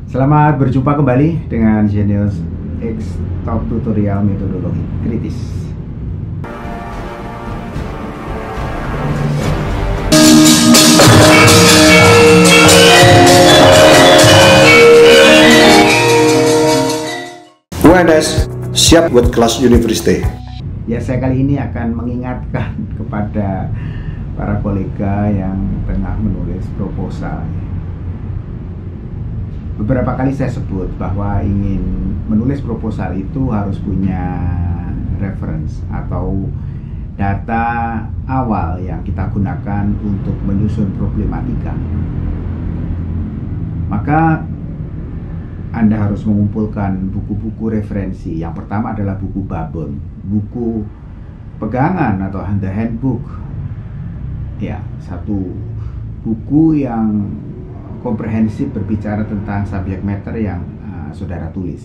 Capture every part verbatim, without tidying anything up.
Selamat berjumpa kembali dengan Genius X Top Tutorial Metodologi Kritis. U N S siap buat kelas university. Ya, saya kali ini akan mengingatkan kepada para kolega yang tengah menulis proposal. Beberapa kali saya sebut bahwa ingin menulis proposal itu harus punya reference atau data awal yang kita gunakan untuk menyusun problematika. Maka Anda harus mengumpulkan buku-buku referensi. Yang pertama adalah buku babon, buku pegangan atau the handbook. Ya, satu buku yang komprehensif berbicara tentang subject matter yang uh, saudara tulis.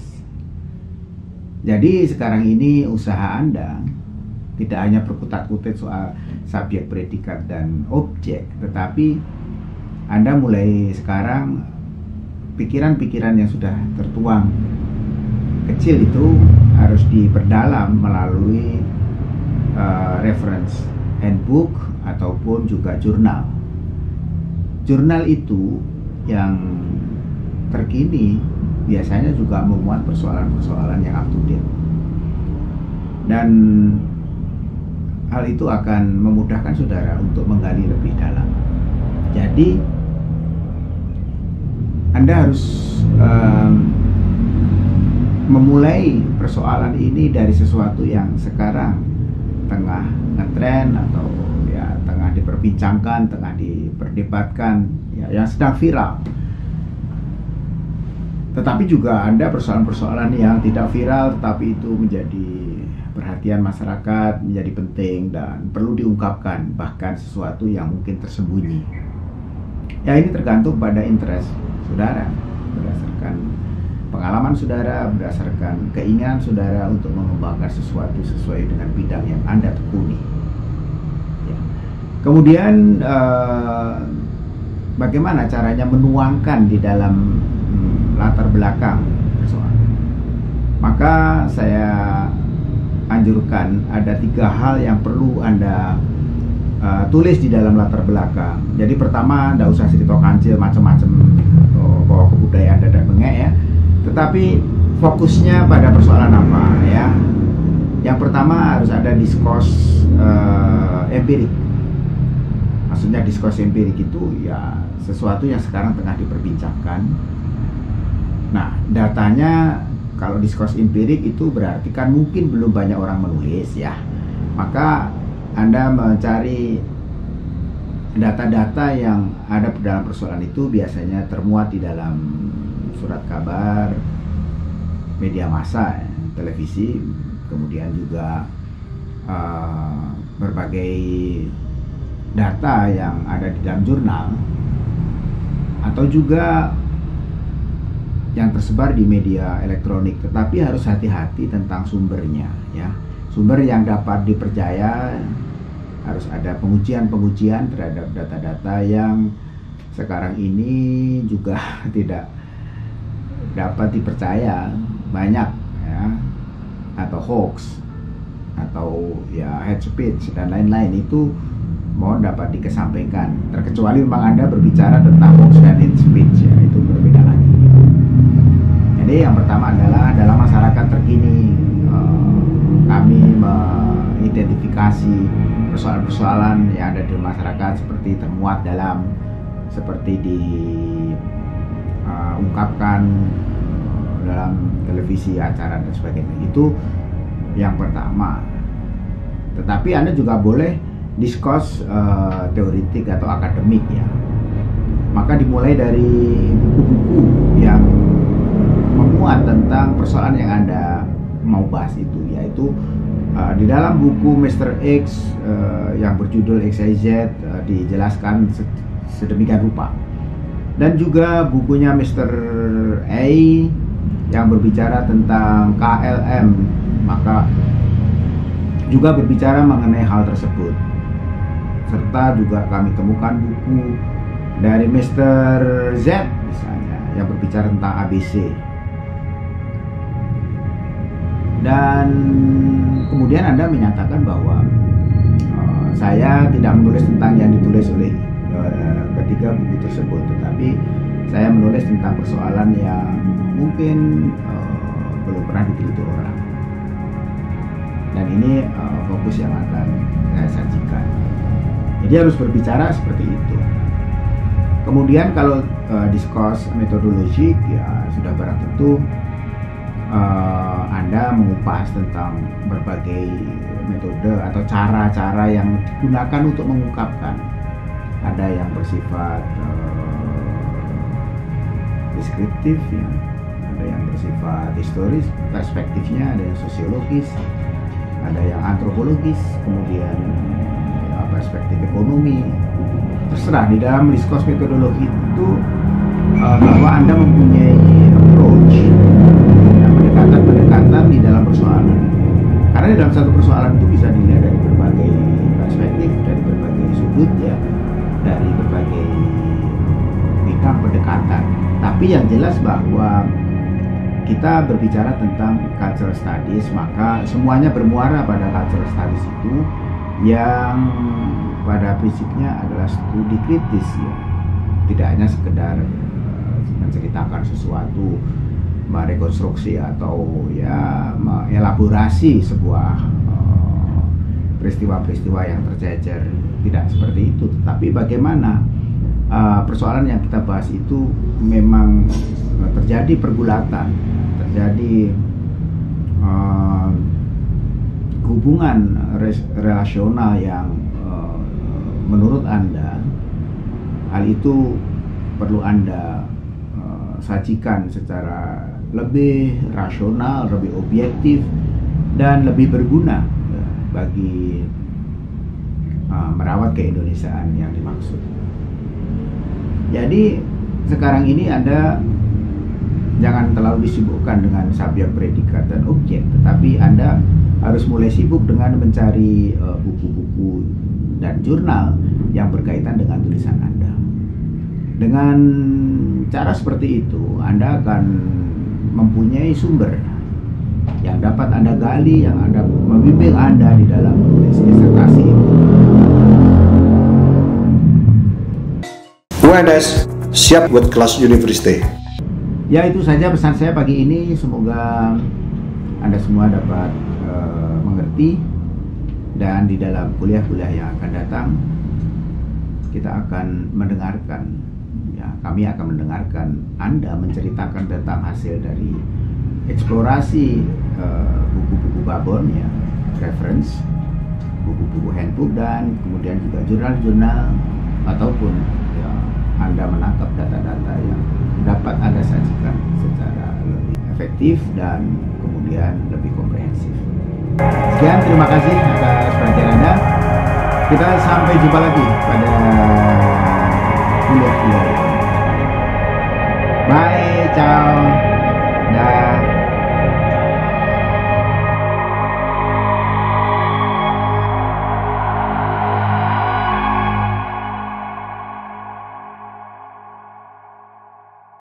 Jadi sekarang ini usaha Anda tidak hanya berkutat-kutit soal subjek, predikat, dan objek, tetapi Anda mulai sekarang pikiran-pikiran yang sudah tertuang kecil itu harus diperdalam melalui uh, reference handbook ataupun juga jurnal. Jurnal itu yang terkini biasanya juga memuat persoalan-persoalan yang up to date, dan hal itu akan memudahkan saudara untuk menggali lebih dalam. Jadi Anda harus um, memulai persoalan ini dari sesuatu yang sekarang tengah ngetren atau ya tengah diperbincangkan, tengah diperdebatkan, ya, yang sedang viral. Tetapi juga ada persoalan-persoalan yang tidak viral tetapi itu menjadi perhatian masyarakat, menjadi penting dan perlu diungkapkan, bahkan sesuatu yang mungkin tersembunyi. Ya, ini tergantung pada interest saudara, berdasarkan pengalaman saudara, berdasarkan keinginan saudara untuk mengembangkan sesuatu sesuai dengan bidang yang Anda tekuni. Ya. Kemudian eh, bagaimana caranya menuangkan di dalam hmm, latar belakang persoalan? Maka saya anjurkan ada tiga hal yang perlu Anda uh, tulis di dalam latar belakang. Jadi pertama, tidak usah cerita kancil macam-macam bahwa kebudayaan dadak bengek ya, tetapi fokusnya pada persoalan apa ya. Yang pertama harus ada diskurs uh, empirik. Maksudnya diskurs empirik itu ya sesuatu yang sekarang tengah diperbincangkan. Nah, datanya kalau diskurs empirik itu berarti kan mungkin belum banyak orang menulis ya. Maka Anda mencari data-data yang ada dalam persoalan itu biasanya termuat di dalam surat kabar, media massa, televisi, kemudian juga uh, berbagai data yang ada di dalam jurnal, atau juga yang tersebar di media elektronik. Tetapi harus hati-hati tentang sumbernya ya. Sumber yang dapat dipercaya, harus ada pengujian-pengujian terhadap data-data yang sekarang ini juga tidak dapat dipercaya, banyak ya, atau hoax atau ya hate speech dan lain-lain, itu mohon dapat dikesampingkan, terkecuali memang Anda berbicara tentang hoax dan hate speech ya, itu berbeda lagi. Jadi yang pertama adalah dalam masyarakat terkini eh, kami mengidentifikasi persoalan-persoalan yang ada di masyarakat seperti termuat dalam seperti diungkapkan uh, dalam televisi, acara dan sebagainya. Itu yang pertama. Tetapi Anda juga boleh diskurs uh, teoritik atau akademik ya. Maka dimulai dari buku-buku yang memuat tentang persoalan yang Anda mau bahas itu, yaitu uh, di dalam buku mister X uh, yang berjudul X Y Z uh, dijelaskan sedemikian rupa, dan juga bukunya mister A yang berbicara tentang K L M, maka juga berbicara mengenai hal tersebut. Serta juga kami temukan buku dari mister Z misalnya yang berbicara tentang A B C. Dan kemudian Anda menyatakan bahwa uh, saya tidak menulis tentang yang ditulis oleh uh, ketiga buku tersebut, tetapi saya menulis tentang persoalan yang mungkin uh, belum pernah diteliti orang. Dan ini uh, fokus yang akan saya sajikan. Jadi harus berbicara seperti itu. Kemudian kalau uh, diskurs metodologik, ya sudah barang tentu uh, Anda mengupas tentang berbagai metode atau cara-cara yang digunakan untuk mengungkapkan. Ada yang bersifat uh, deskriptif, ya. Ada yang bersifat historis, perspektifnya, ada yang sosiologis, ada yang antropologis, kemudian ya, perspektif ekonomi. Terserah, di dalam diskurs metodologi itu uh, bahwa Anda mempunyai approach, ya, pendekatan-pendekatan di dalam persoalan. Karena di dalam satu persoalan itu bisa dilihat dari berbagai perspektif, dari berbagai sudut, ya, dari berbagai bidang pendekatan. Tapi yang jelas bahwa kita berbicara tentang cultural studies, maka semuanya bermuara pada cultural studies itu yang pada prinsipnya adalah studi kritis, ya. Tidak hanya sekedar uh, menceritakan sesuatu, merekonstruksi atau ya mengelaborasi sebuah uh, peristiwa-peristiwa yang tercecer. Tidak seperti itu, tetapi bagaimana uh, persoalan yang kita bahas itu memang uh, terjadi pergulatan, terjadi uh, hubungan res- relasional yang uh, menurut Anda hal itu perlu Anda uh, sajikan secara lebih rasional, lebih objektif, dan lebih berguna ya, bagi uh, merawat keindonesiaan yang dimaksud. Jadi sekarang ini Anda jangan terlalu disibukkan dengan subjek, predikat, dan objek, tetapi Anda harus mulai sibuk dengan mencari uh, buku-buku dan jurnal yang berkaitan dengan tulisan Anda. Dengan cara seperti itu, Anda akan mempunyai sumber yang dapat Anda gali, yang Anda membimbing Anda di dalam menulis disertasi itu. U N S siap buat kelas universitas. Ya, itu saja pesan saya pagi ini. Semoga Anda semua dapat uh, mengerti, dan di dalam kuliah-kuliah yang akan datang kita akan mendengarkan, ya, kami akan mendengarkan Anda menceritakan tentang hasil dari eksplorasi uh, buku-buku babon, ya, reference, buku-buku handbook, dan kemudian juga jurnal-jurnal, ataupun ya, Anda menangkap data-data yang dapat Anda sajikan secara lebih efektif dan kemudian lebih komprehensif. Sekian, terima kasih atas perhatian Anda. Kita sampai jumpa lagi pada kuliah-kuliah. Bye, ciao, dah.